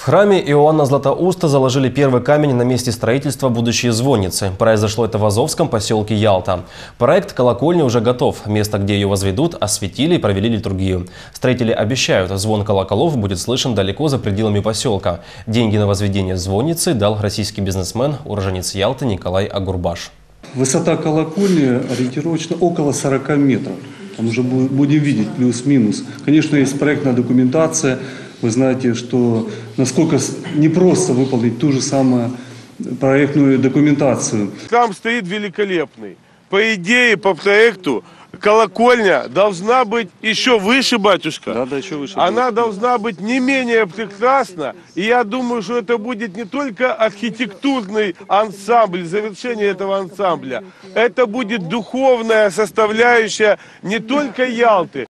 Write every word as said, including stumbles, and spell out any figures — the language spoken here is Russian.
В храме Иоанна Златоуста заложили первый камень на месте строительства будущей звонницы. Произошло это в Азовском поселке Ялта. Проект колокольни уже готов. Место, где ее возведут, осветили и провели литургию. Строители обещают, звон колоколов будет слышен далеко за пределами поселка. Деньги на возведение звонницы дал российский бизнесмен, уроженец Ялты Николай Агурбаш. Высота колокольни ориентировочно около сорока метров. Там уже будем видеть плюс-минус. Конечно, есть проектная документация. Вы знаете, что насколько непросто выполнить ту же самую проектную документацию. Храм стоит великолепный. По идее, по проекту, колокольня должна быть еще выше, батюшка. Да, да, еще выше. Она должна быть не менее прекрасна. И я думаю, что это будет не только архитектурный ансамбль, завершение этого ансамбля. Это будет духовная составляющая не только Ялты.